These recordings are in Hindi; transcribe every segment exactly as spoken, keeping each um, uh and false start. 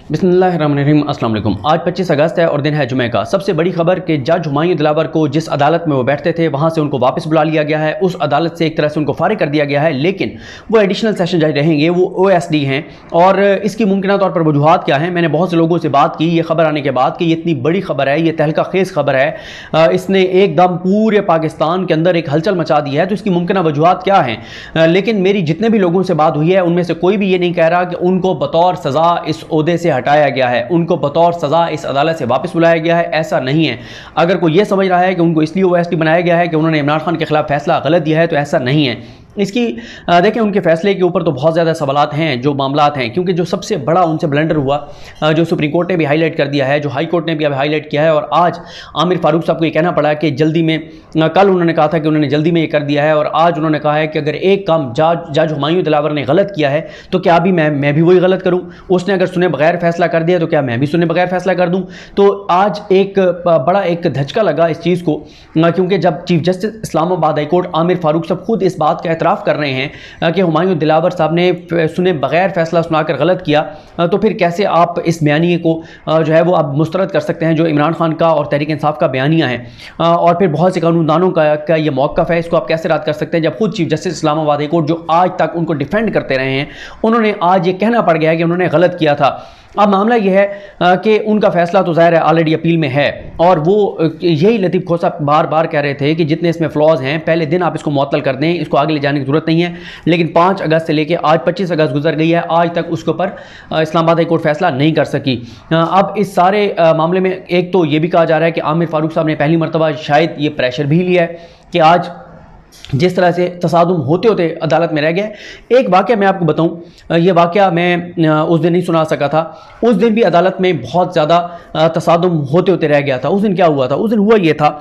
बिस्मिल्लाहिर्रहमानिर्रहीम अस्सलाम वालेकुम। आज पच्चीस अगस्त है और दिन है जुमे का। सबसे बड़ी खबर कि जज हुमायूं दिलावर को जिस अदालत में वो बैठते थे वहाँ से उनको वापस बुला लिया गया है। उस अदालत से एक तरह से उनको फारिग कर दिया गया है, लेकिन वो एडिशनल सेशन जज रहेंगे, वो ओ एस डी हैं। और इसकी मुमकिन तौर पर वजूहात क्या हैं, मैंने बहुत से लोगों से बात की ये खबर आने के बाद कि ये इतनी बड़ी खबर है, ये तहलका खेज खबर है, इसने एकदम पूरे पाकिस्तान के अंदर एक हलचल मचा दी है, तो इसकी मुमकिन वजूहात क्या हैं। लेकिन मेरी जितने भी लोगों से बात हुई है उनमें से कोई भी ये नहीं कह रहा कि उनको बतौर सज़ा इस ओहदे से हटाया गया है, उनको बतौर सज़ा इस अदालत से वापस बुलाया गया है। ऐसा नहीं है। अगर कोई ये समझ रहा है कि उनको इसलिए ओएसडी बनाया गया है कि उन्होंने इमरान खान के खिलाफ फैसला गलत दिया है, तो ऐसा नहीं है। इसकी देखें, उनके फैसले के ऊपर तो बहुत ज़्यादा सवालात हैं, जो मामलात हैं, क्योंकि जो सबसे बड़ा उनसे ब्लंडर हुआ, जो सुप्रीम कोर्ट ने भी हाईलाइट कर दिया है, जो हाई कोर्ट ने भी अभी हाईलाइट किया है, और आज आमिर फारूक साहब को ये कहना पड़ा कि जल्दी में, कल उन्होंने कहा था कि उन्होंने जल्दी में ये कर दिया है, और आज उन्होंने कहा है कि अगर एक काम जज जज हुमायूं दिलावर ने गलत किया है तो क्या अभी मैं मैं भी वही गलत करूँ। उसने अगर सुने बगैर फैसला कर दिया तो क्या मैं भी सुने बगैर फैसला कर दूँ। तो आज एक बड़ा एक धचका लगा इस चीज़ को, क्योंकि जब chief justice Islamabad high court Aamir Farooq साहब खुद इस बात का एतराफ़ कर रहे हैं कि हुमायूं दिलावर साहब ने सुने बगैर फैसला सुनाकर गलत किया, तो फिर कैसे आप इस बयानिए को जो है वो आप मुस्तरद कर सकते हैं, जो इमरान खान का और तहरीक इंसाफ का बयानिया है। और फिर बहुत से कानूनदानों का, का ये मौक़िफ़ है, इसको आप कैसे रद्द कर सकते हैं, जब खुद chief justice Islamabad high court जो आज तक उनको डिफेंड करते रहे हैं, उन्होंने आज ये कहना पड़ गया है कि उन्होंने गलत किया था। अब मामला यह है कि उनका फैसला तो ज़ाहिर है ऑलरेडी अपील में है, और वो यही लतीफ़ खोसा बार बार कह रहे थे कि जितने इसमें फ्लॉज हैं पहले दिन आप इसको मुअत्तल कर दें, इसको आगे ले जाने की ज़रूरत नहीं है। लेकिन पाँच अगस्त से लेकर आज पच्चीस अगस्त गुजर गई है, आज तक उसके ऊपर इस्लामाबाद हाई कोर्ट फैसला नहीं कर सकी। अब इस सारे मामले में एक तो ये भी कहा जा रहा है कि आमिर फारूक साहब ने पहली मरतबा शायद ये प्रेशर भी लिया है कि आज जिस तरह से तसादुम होते होते अदालत में रह गया। एक वाक़या मैं आपको बताऊं, ये वाक़या मैं उस दिन नहीं सुना सका था। उस दिन भी अदालत में बहुत ज़्यादा तसादुम होते होते रह गया था। उस दिन क्या हुआ था? उस दिन हुआ ये था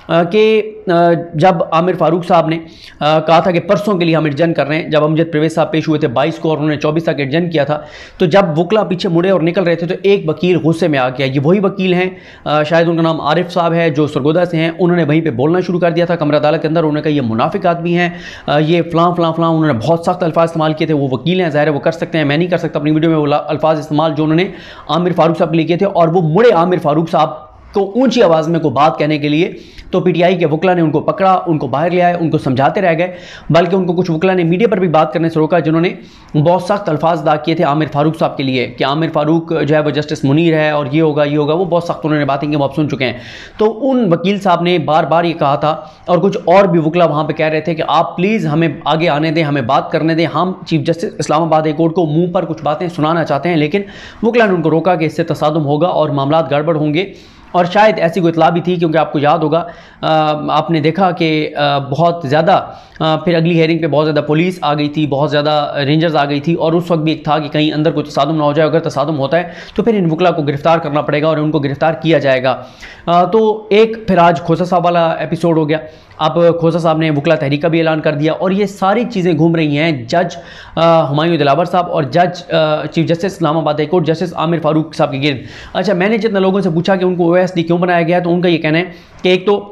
कि जब आमिर फारूक साहब ने कहा था कि परसों के लिए हम एडजन कर रहे हैं, जब अमजद परवेज़ साहब पेश हुए थे बाईस को और उन्होंने चौबीस तक एडजन किया था, तो जब वकला पीछे मुड़े और निकल रहे थे तो एक वकील गुस्से में आ गया। ये वही वकील हैं, शायद उनका नाम आरिफ साहब है, जो सरगोदा से हैं। उन्होंने वहीं पर बोलना शुरू कर दिया था कमरा अदालत के अंदर। उन्होंने कहा ये मुनाफिक आदमी हैं, ये फ़लाँ फ़लाँ फ़लाँ, उन्होंने बहुत सख्त अल्फाज इस्तेमाल किए थे। वो वकील हैं, ज़ाहिर है वो कर सकते हैं, मैं नहीं कर सकता अपनी वीडियो में वो अल्फाज इस्तेमाल जो उन्होंने आमिर फारूक साहब के लिए किए थे। और वो मुड़े आमिर फारूक साहब को ऊंची आवाज़ में को बात कहने के लिए, तो पीटीआई के वकला ने उनको पकड़ा, उनको बाहर ले आए, उनको समझाते रह गए। बल्कि उनको कुछ वकला ने मीडिया पर भी बात करने से रोका, जिन्होंने बहुत सख्त अल्फाज अदा किए थे आमिर फारूक साहब के लिए कि आमिर फारूक जो है वो जस्टिस मुनीर है और ये होगा ये होगा, वो बहुत सख्त उन्होंने बातें की, वो आप सुन चुके हैं। तो उन वकील साहब ने बार बार ये कहा था, और कुछ और भी वकला वहाँ पर कह रहे थे कि आप प्लीज़ हमें आगे आने दें, हमें बात करने दें, हम chief justice Islamabad high court को मुँह पर कुछ बातें सुनाना चाहते हैं। लेकिन वकला ने उनको रोका कि इससे तसादुम होगा और मामलात गड़बड़ होंगे। और शायद ऐसी कोई इतला भी थी, क्योंकि आपको याद होगा, आ, आपने देखा कि आ, बहुत ज़्यादा फिर अगली हेयरिंग पे बहुत ज़्यादा पुलिस आ गई थी, बहुत ज़्यादा रेंजर्स आ गई थी, और उस वक्त भी एक था कि कहीं अंदर कोई तसादुम ना हो जाए। अगर तसादुम होता है तो फिर इन वकला को गिरफ़्तार करना पड़ेगा और उनको गिरफ़्तार किया जाएगा। आ, तो एक फिर आज खोसा साहब वाला एपिसोड हो गया। अब खोसा साहब ने वकला तहरीक का भी ऐलान कर दिया, और ये सारी चीज़ें घूम रही हैं जज हुमायूं दिलावर साहब और जज chief justice Islamabad high court justice Aamir Farooq साहब के गिर्द। अच्छा, मैंने जितने लोगों से पूछा कि उनको ओएसडी क्यों बनाया गया है, तो उनका ये कहना है कि एक तो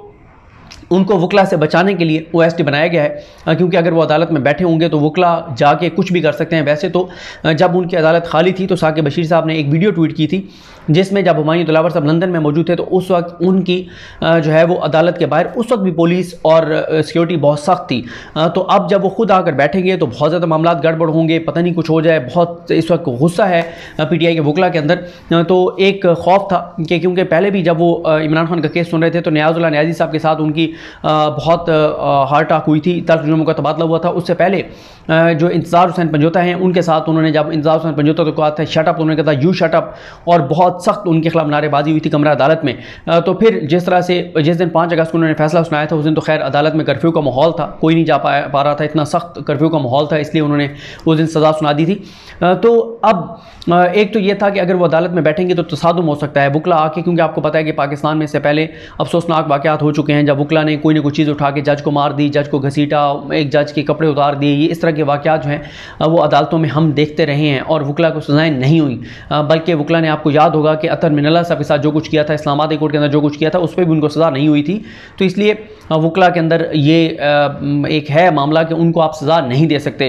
उनको वकला से बचाने के लिए ओएसडी बनाया गया है, क्योंकि अगर वो अदालत में बैठे होंगे तो वकला जाके कुछ भी कर सकते हैं। वैसे तो जब उनकी अदालत खाली थी तो साकिब बशीर साहब ने एक वीडियो ट्वीट की थी, जिसमें जब हुमायूं दिलावर साहब लंदन में मौजूद थे तो उस वक्त उनकी जो है वो अदालत के बाहर उस वक्त भी पुलिस और सिक्योरिटी बहुत सख्त थी। तो अब जब वो खुद आकर बैठेंगे तो बहुत ज़्यादा मामला गड़बड़ होंगे, पता नहीं कुछ हो जाए। बहुत इस वक्त गुस्सा है पीटीआई के वकला के अंदर। तो एक खौफ था कि क्योंकि पहले भी जब वो इमरान खान का केस सुन रहे थे तो नियाज़ुल्लाह नियाज़ी साहब के साथ उनकी बहुत हार्ट अटैक हुई थी, तल्ख जुर्मों का तबादला हुआ था। उससे पहले जो इंतज़ार हुसैन पंजोता हैं उनके साथ उन्होंने जब इंतज़ार हुसैन पंजोता तो कहा था शटअप, उन्होंने कहा था यू शटअप, और बहुत सख्त उनके खिलाफ नारेबाजी हुई थी कमरा अदालत में। तो फिर जिस तरह से जिस दिन पाँच अगस्त को उन्होंने फैसला सुनाया था, उस दिन तो खैर अदालत में कर्फ्यू का माहौल था, कोई नहीं जा पा पा रहा था, इतना सख्त कर्फ्यू का माहौल था, इसलिए उन्होंने उस दिन सज़ा सुना दी थी। तो अब एक तो ये था कि अगर वो अदालत में बैठेंगे तो तसादुम हो सकता है वकला आके, क्योंकि आपको पता है कि पाकिस्तान में इससे पहले अफसोसनाक वाक़यात हो चुके हैं जब वकला ने कोई ना कोई चीज़ उठा के जज को मार दी, जज को घसीटा, एक जज के कपड़े उतार दिए। ये इस तरह के वाक़यात जो हैं वो अदालतों में हम देखते रहे हैं और वकला को सज़ाएँ नहीं हुई। बल्कि वकला ने, आपको याद होगा कि अतर मिनल्ला साहब के साथ जो कुछ किया था, इस्लामाबाद हाई कोर्ट के अंदर जो कुछ किया था, उस पर भी उनको सज़ा नहीं हुई थी। तो इसलिए वकला के अंदर ये एक है मामला कि उनको आप सज़ा नहीं दे सकते।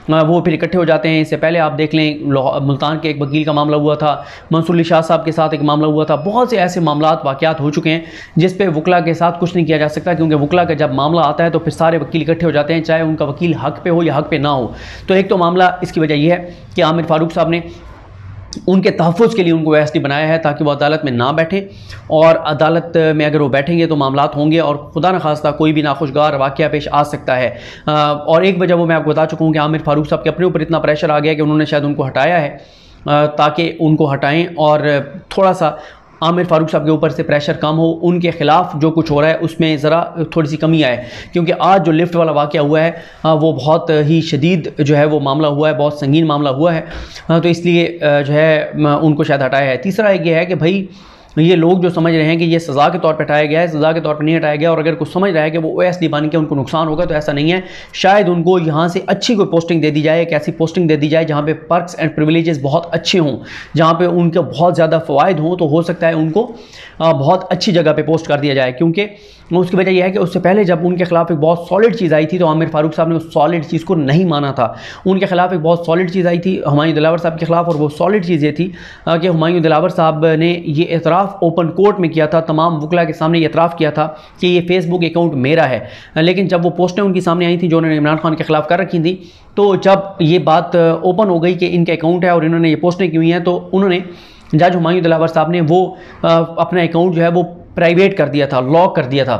वो फिर इकट्ठे हो जाते हैं। इससे पहले आप देख लें मुल्तान के एक वकील का मामला हुआ था, मंसूर अली शाह साहब के साथ एक मामला हुआ था। बहुत से ऐसे मामला वाक़यात हो चुके हैं जिस पे वकला के साथ कुछ नहीं किया जा सकता, क्योंकि वकला का जब मामला आता है तो फिर सारे वकील इकट्ठे हो जाते हैं, चाहे उनका वकील हक पे हो या हक पे ना हो। तो एक तो मामला इसकी वजह यह है कि आमिर फारूक साहब ने उनके तहफ़्फ़ुज़ के लिए उनको ओएसडी बनाया है ताकि वो अदालत में ना बैठें, और अदालत में अगर वो बैठेंगे तो मामलात होंगे और खुदा न खास्ता कोई भी नाखुशगार वाक़या पेश आ सकता है। और एक वजह वो मैं आपको बता चुका हूँ कि आमिर फारूक साहब के अपने ऊपर इतना प्रेशर आ गया कि उन्होंने शायद उनको हटाया है ताकि उनको हटाएँ और थोड़ा सा आमिर फारूक साहब के ऊपर से प्रेशर कम हो, उनके ख़िलाफ़ जो कुछ हो रहा है उसमें ज़रा थोड़ी सी कमी आए। क्योंकि आज जो लिफ्ट वाला वाक़या हुआ है वो बहुत ही शदीद जो है वो मामला हुआ है, बहुत संगीन मामला हुआ है, तो इसलिए जो है उनको शायद हटाया है। तीसरा एक ये है कि भाई ये लोग जो समझ रहे हैं कि ये सज़ा के तौर पर हटाया गया है, सज़ा के तौर पर नहीं हटाया गया, और अगर कुछ समझ रहा है कि वो ओएसडी बन के उनको नुकसान होगा, तो ऐसा नहीं है। शायद उनको यहाँ से अच्छी कोई पोस्टिंग दे दी जाए, एक ऐसी पोस्टिंग दे दी जाए जहाँ पे पर्क्स एंड प्रिविलेजेस बहुत अच्छे हों, जहाँ पे उनके बहुत ज़्यादा फ़वाइद हों, तो हो सकता है उनको बहुत अच्छी जगह पर पोस्ट कर दिया जाए। क्योंकि उसकी वजह यह है कि उससे पहले जब उनके खिलाफ एक बहुत सॉलिड चीज़ आई थी तो आमिर फारूक साहब ने उस सॉलिड चीज़ को नहीं माना था। उनके खिलाफ एक बहुत सॉलिड चीज़ आई थी हुमायूं दिलावर साहब के खिलाफ, और वो सॉलिड चीज़ ये थी कि हुमायूं दिलावर साहब ने ये एतराफ़ ओपन कोर्ट में किया था, तमाम वकला के सामने ये एतराफ़ किया था कि ये फेसबुक अकाउंट मेरा है। लेकिन जब वो पोस्टें उनकी सामने आई थी जो उन्होंने इमरान खान के खिलाफ कर रखी थी, तो जब ये बात ओपन हो गई कि इनके अकाउंट है और इन्होंने ये पोस्टें की हुई हैं, तो उन्होंने जज हुमायूं दिलावर साहब ने वो अपना अकाउंट जो है वो प्राइवेट कर दिया था, लॉक कर दिया था,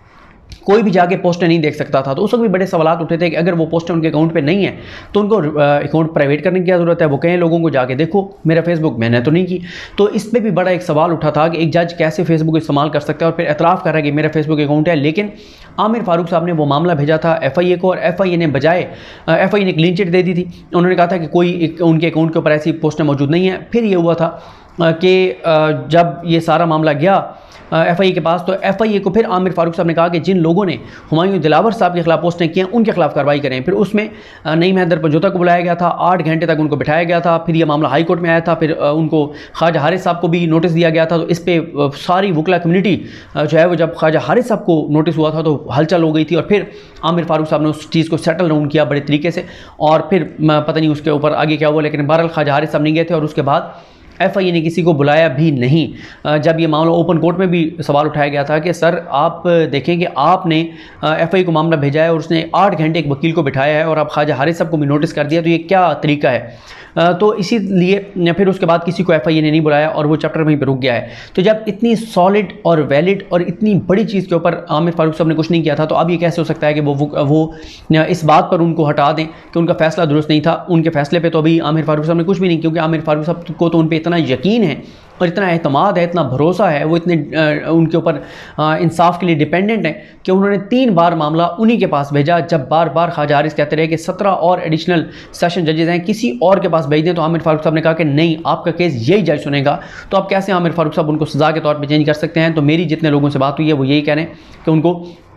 कोई भी जाके पोस्टें नहीं देख सकता था। तो उस वक्त भी बड़े सवाल उठे थे कि अगर वो पोस्टें उनके अकाउंट पे नहीं है तो उनको अकाउंट प्राइवेट करने की क्या ज़रूरत है, वो कहें लोगों को जाके देखो मेरा फेसबुक मैंने तो नहीं की। तो इस पर भी बड़ा एक सवाल उठा था कि एक जज कैसे फेसबुक इस्तेमाल कर सकता है और फिर एतराफ़ कर रहा है कि मेरा फेसबुक अकाउंट है। लेकिन आमिर फारूक साहब ने वो मामला भेजा था एफ आई ए को, और एफ आई ए ने बजाय एफ आई ए ने क्लीन चिट दे दी थी। उन्होंने कहा था कि कोई उनके अकाउंट के ऊपर ऐसी पोस्टें मौजूद नहीं हैं। फिर ये हुआ था कि जब ये सारा मामला गया एफ आई ए के पास, तो एफ आई ए को फिर आमिर फारूक साहब ने कहा कि जिन लोगों ने हुमायूं दिलावर साहब के खिलाफ पोस्टें की हैं उनके खिलाफ कार्रवाई करें। फिर उसमें नईम हैदर पंजोता को बुलाया गया था, आठ घंटे तक उनको बिठाया गया था। फिर ये मामला हाई कोर्ट में आया था, फिर उनको ख्वाजा हारिस साहब को भी नोटिस दिया गया था। तो इस पर सारी वकला कम्युनिटी जो है वो, जब ख्वाजा हारिस साहब को नोटिस हुआ था तो हलचल हो गई थी, और फिर आमिर फारूक साहब ने उस चीज़ को सेटल डाउन किया बड़े तरीके से, और फिर पता नहीं उसके ऊपर आगे क्या हुआ, लेकिन बहरहाल ख्वाजा हारिस साहब नहीं गए थे और उसके बाद एफ आई ए ने किसी को बुलाया भी नहीं। जब ये मामला ओपन कोर्ट में भी सवाल उठाया गया था कि सर आप देखें कि आपने एफ आई ए को मामला भेजा है और उसने आठ घंटे एक वकील को बिठाया है और आप ख्वाजा हारिस साहब को भी नोटिस कर दिया, तो ये क्या तरीका है। तो इसीलिए फिर उसके बाद किसी को एफ आई ए ने नहीं बुलाया और वो चैप्टर वहीं पर रुक गया है। तो जब इतनी सॉलिड और वैलिड और इतनी बड़ी चीज़ के ऊपर आमिर फारूक साहब ने कुछ नहीं किया था, तो अब ये कैसे हो सकता है कि वो वो इस बात पर उनको हटा दें कि उनका फ़ैसला दुरुस्त नहीं था। उनके फ़ैसले पे तो अभी आमिर फारूक साहब ने कुछ भी नहीं, क्योंकि आमिर फारूक साहब को तो उन पर इतना यकीन है और इतना एतमाद है, इतना भरोसा है, वो इतने उनके ऊपर इंसाफ के लिए डिपेंडेंट है कि उन्होंने तीन बार मामला उन्हीं के पास भेजा। जब बार बार ख्वाजा हारिस कहते रहे कि सत्रह और एडिशनल सेशन जजेस हैं, किसी और के पास भेज दें, तो आमिर फारूक साहब ने कहा कि नहीं, आपका केस यही जज सुनेगा। तो आप कैसे आमिर फारूक साहब उनको सज़ा के तौर पर चेंज कर सकते हैं। तो मेरी जितने लोगों से बात हुई है वो यही कह रहे हैं कि उनको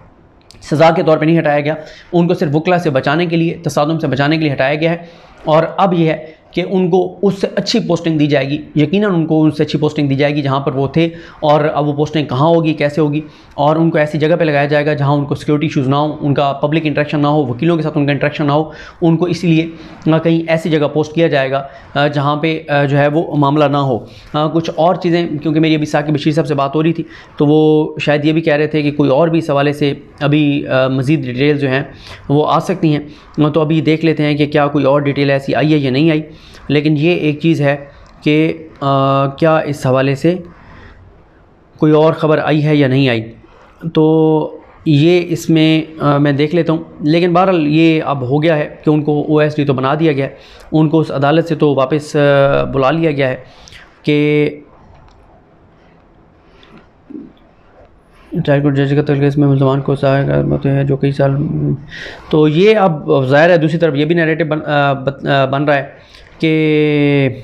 सज़ा के तौर पर नहीं हटाया गया, उनको सिर्फ वकला से बचाने के लिए, तसादुम से बचाने के लिए हटाया गया है। और अब यह है कि उनको उससे अच्छी पोस्टिंग दी जाएगी, यकीनन उनको उससे अच्छी पोस्टिंग दी जाएगी जहाँ पर वो थे, और अब वो पोस्टिंग कहाँ होगी, कैसे होगी, और उनको ऐसी जगह पे लगाया जाएगा जहाँ उनको सिक्योरिटी इशूज़ ना हो, उनका पब्लिक इंटरेक्शन ना हो, वकीलों के साथ उनका इंटरेक्शन ना हो। उनको इसलिए कहीं ऐसी जगह पोस्ट किया जाएगा जहाँ पे जो है वो मामला ना हो। कुछ और चीज़ें, क्योंकि मेरी अभी साकिब बशीर साहब से बात हो रही थी, तो वो शायद ये भी कह रहे थे कि कोई और भी इस हवाले से अभी मज़ीद डिटेल जो हैं वो आ सकती हैं। तो अभी देख लेते हैं कि क्या कोई और डिटेल ऐसी आई है या नहीं आई। लेकिन ये एक चीज़ है कि क्या इस हवाले से कोई और ख़बर आई है या नहीं आई, तो ये इसमें आ, मैं देख लेता हूँ। लेकिन बहरहाल ये अब हो गया है कि उनको ओ एस डी तो बना दिया गया है, उनको उस अदालत से तो वापस बुला लिया गया है कि ट्रायल कोर्ट जज का तलक इसमें मुल्ज़मान को सहायक होते हैं जो कई साल। तो ये अब ज़ाहिर है दूसरी तरफ ये भी नैरेटिव बन, बन रहा है कि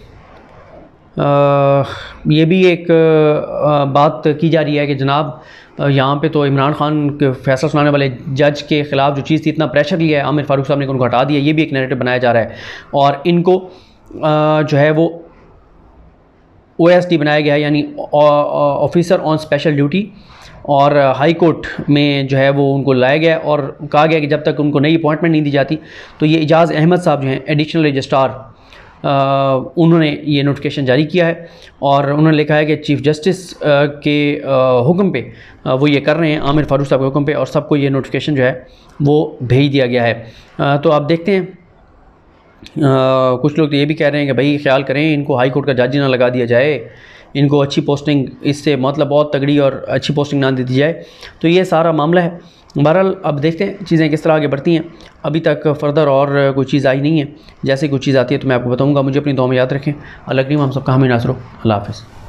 ये भी एक आ, बात की जा रही है कि जनाब यहाँ पे तो इमरान खान के फैसला सुनाने वाले जज के ख़िलाफ़ जो चीज़ थी, इतना प्रेशर लिया है आमिर फारूक साहब ने उनको हटा दिया। ये भी एक नैरेटिव बनाया जा रहा है और इनको आ, जो है वो ओ एस डी बनाया गया है, यानी ऑफिसर ऑन स्पेशल ड्यूटी। और हाई कोर्ट में जो है वो उनको लाया गया और कहा गया कि जब तक उनको नई अपॉइंटमेंट नहीं दी जाती तो ये इजाज़ अहमद साहब जो हैं एडिशनल रजिस्ट्रार उन्होंने ये नोटिफिकेशन जारी किया है और उन्होंने लिखा है कि चीफ़ जस्टिस के हुक्म पे वो ये कर रहे हैं, आमिर फारूक साहब के हुक्म पे, और सबको ये नोटिफिकेशन जो है वो भेज दिया गया है। तो आप देखते हैं आ, कुछ लोग तो ये भी कह रहे हैं कि भाई ख्याल करें इनको हाई कोर्ट का जज ना लगा दिया जाए, इनको अच्छी पोस्टिंग इससे मतलब बहुत तगड़ी और अच्छी पोस्टिंग ना दे दी जाए। तो ये सारा मामला है। बहरहाल अब देखते हैं चीज़ें किस तरह आगे बढ़ती हैं। अभी तक फ़र्दर और कोई चीज़ आई नहीं है, जैसे कोई चीज़ आती है तो मैं आपको बताऊंगा। मुझे अपनी दुआ में याद रखें। अल्लाह करीम हम सबका हमें नासरो। अल्लाह हाफ़िज़।